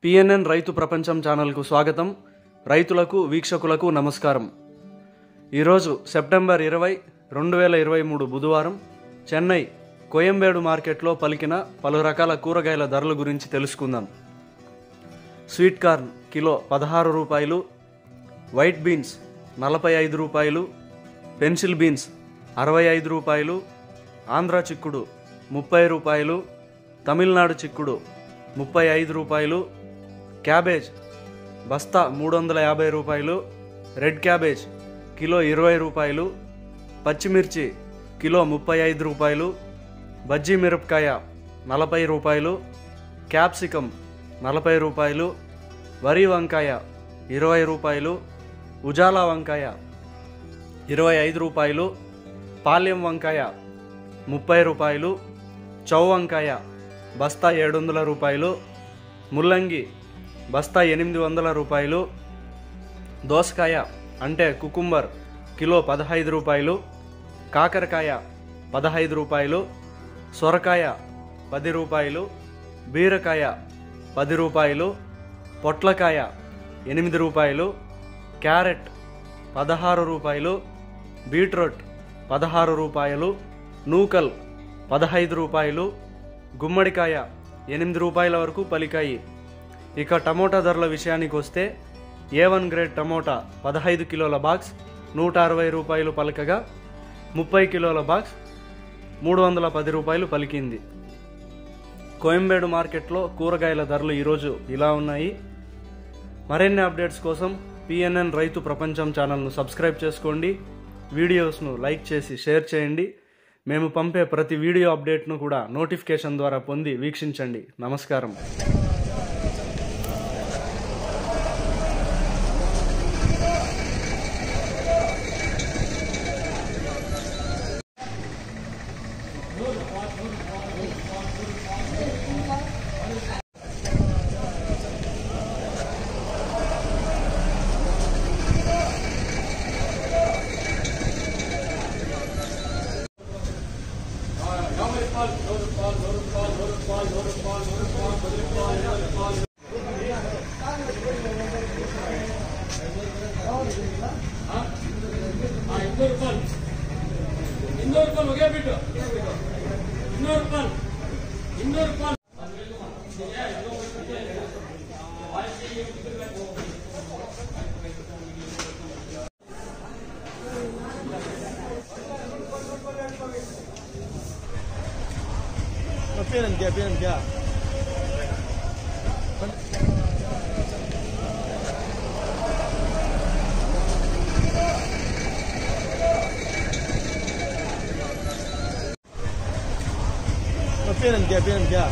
PNN రైతు ప్రపంచం ఛానల్కు స్వాగతం. రైతులకు వీక్షకులకు నమస్కారం. ఈరోజు సెప్టెంబర్ 20, 2023 బుధవారం చెన్నై కోయంబేడు మార్కెట్లో పలికిన పలు రకాల కూరగాయల ధరల గురించి తెలుసుకుందాం. స్వీట్ కార్న్ కిలో 16 రూపాయలు, వైట్ బీన్స్ 45 రూపాయలు, పెన్సిల్ బీన్స్ 65 రూపాయలు, ఆంధ్ర చిక్కుడు 30 రూపాయలు, తమిళనాడు చిక్కుడు 35 రూపాయలు, క్యాబేజ్ బస్తా 350 రూపాయలు, రెడ్ క్యాబేజ్ కిలో 20 రూపాయలు, పచ్చిమిర్చి కిలో 35 రూపాయలు, బజ్జీ మిరపకాయ 40 రూపాయలు, క్యాప్సికమ్ 40 రూపాయలు, వరి వంకాయ 20 రూపాయలు, ఉజాలా వంకాయ 25 రూపాయలు, పాలెం వంకాయ 30 రూపాయలు, చౌ వంకాయ బస్తా 700 రూపాయలు, ముల్లంగి బస్తా 800 రూపాయలు, దోసకాయ అంటే కుకుంబర్ కిలో 15 రూపాయలు, కాకరకాయ 15 రూపాయలు, సొరకాయ 10 రూపాయలు, బీరకాయ 10 రూపాయలు, పొట్లకాయ 8 రూపాయలు, క్యారెట్ 16 రూపాయలు, బీట్రూట్ 16 రూపాయలు, నూకల్ 15 రూపాయలు, గుమ్మడికాయ 8 రూపాయల వరకు పలికాయి. ఇక టమోటా ధరల విషయానికి వస్తే A1 గ్రేడ్ టమోటా 15 కిలోల బాక్స్ 160 రూపాయలు పలకగా 30 కిలోల బాక్స్ 310 రూపాయలు పలికింది. కోయంబేడు మార్కెట్లో కూరగాయల ధరలు ఈరోజు ఇలా ఉన్నాయి. మరిన్ని అప్డేట్స్ కోసం పిఎన్ఎన్ రైతు ప్రపంచం ఛానల్ను సబ్స్క్రైబ్ చేసుకోండి. వీడియోస్ను లైక్ చేసి షేర్ చేయండి. మేము పంపే ప్రతి వీడియో అప్డేట్ను కూడా నోటిఫికేషన్ ద్వారా పొంది వీక్షించండి. నమస్కారం. Biaran dia. Biaran dia.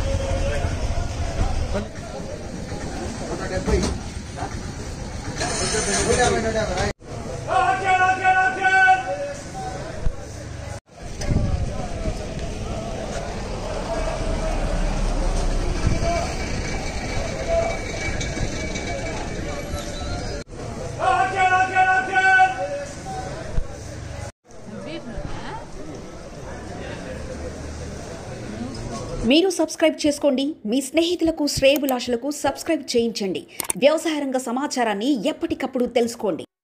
మీరు సబ్స్క్రైబ్ చేసుకోండి. మీ స్నేహితులకు శ్రేయోభిలాషులకు సబ్స్క్రైబ్ చేయించండి. వ్యవసాయ రంగ సమాచారాన్ని ఎప్పటికప్పుడు తెలుసుకోండి.